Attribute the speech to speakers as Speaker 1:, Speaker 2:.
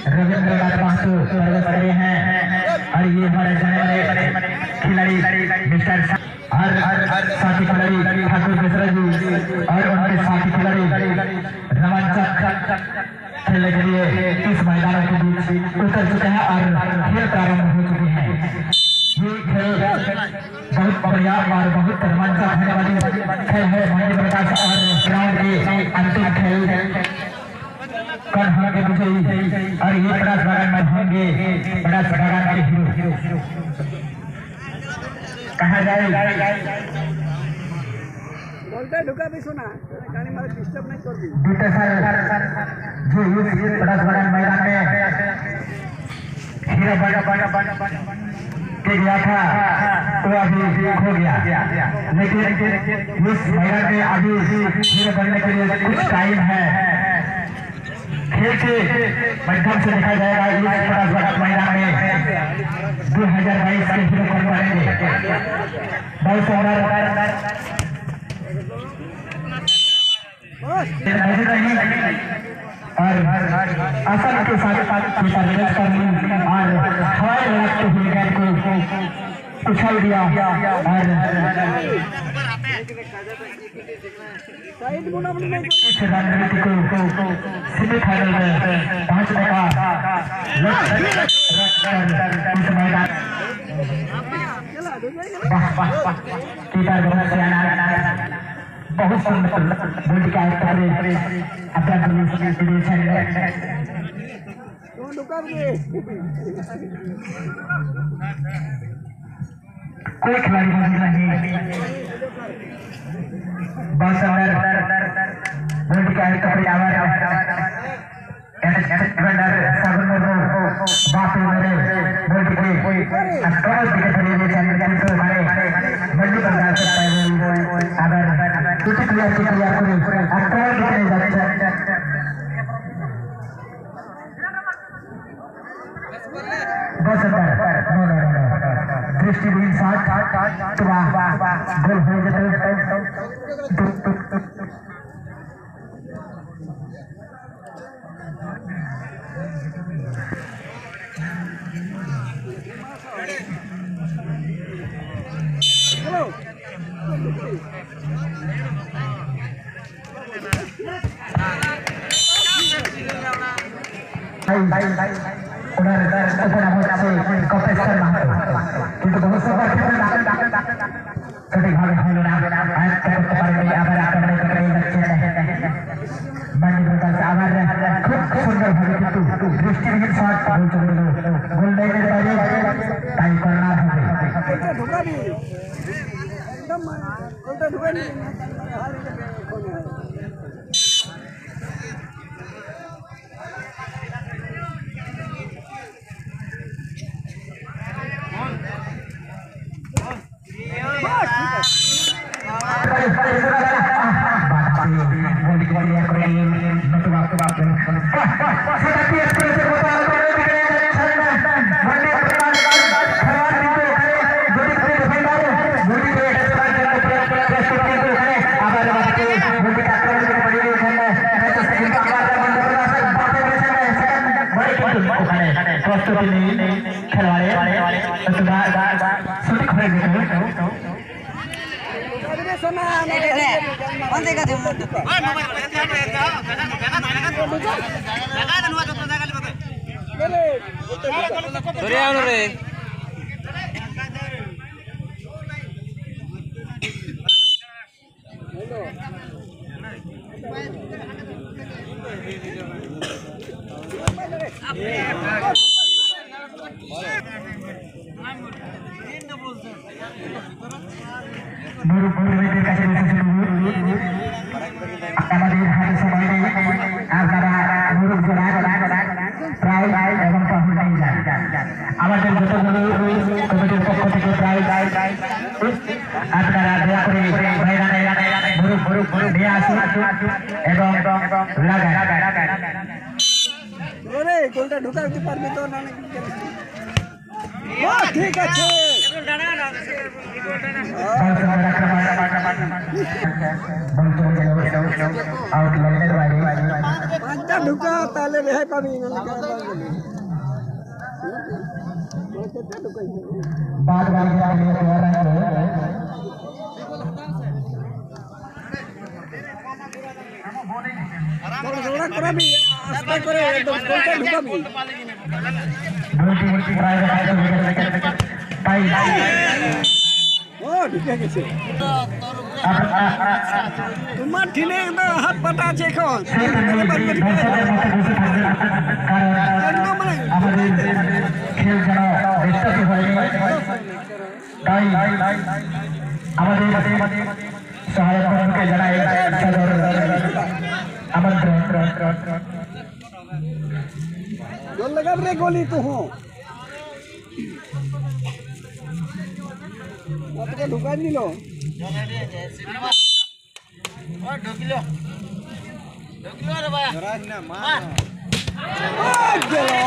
Speaker 1: रविंद्रनाथ महतो प्रवेश करे हैं और ये हमारे जाने वाले खिलाड़ी मिस्टर और साथी खिलाड़ी ठाकुर मिश्रा जी और उनके साथी खिलाड़ी रोमांचक खेलने के लिए इस मैदान के बीच उतर चुके हैं और खेल प्रारंभ हो चुके हैं। ये खेल बहुत बढ़िया और बहुत रोमांचक होने वाली खेल है। महेंद्र प्रकाश और ग्राउंड के अंतिम खेल कल होंगे विजयी और ये बड़ा बागान में होंगे बड़ा बागान के हीरो कहा जाए।
Speaker 2: ढुका भी सुना गाड़ी में डिस्टर्ब नहीं कर दी
Speaker 1: बीते साल जो इस बड़ा बागान मैदान में हीरो के गया था वो अभी खो गया, लेकिन इस मैदान में अभी हीरो बनने के लिए कुछ टाइम है। खेल के माध्यम से देखा जाएगा इस बड़ा मैदान में 2022 के हीरो कौन बनेंगे। बहुत सुंदर और असर के साथ करनी और हवाई लड़कते हुए गेंद को उछाल दिया और इस रणनीति को सेमीफाइनल में पहुंचने का लक्ष्य इस मैदान बहुत सुंदर बोली का कोई खिलाड़ी नहीं बहुत सुंदर बोली का दृष्टिहीन साथ गोल हो जाते
Speaker 2: ढुका पारबे तो ना ठीक আছে পাঁচটা ঢুকা তাহলে রেহাই পাবি না
Speaker 1: बाद वाली तैयार है
Speaker 2: দৌড়া করাবি আস্তে করে একদম গোলটা ঢুকাবি ও ঢুকে গেছে তোমার ঠিনে হাত পাতা আছে এখন
Speaker 1: আমাদের খেল যেন বেশি হয় তাই আমাদের সহায়ক কর্মকে জানাই আমন্ত্রণ
Speaker 2: गोल लगा रे गोली तू हो आपको ढुका नहीं लो और ढुकिलो रे भाई ना मार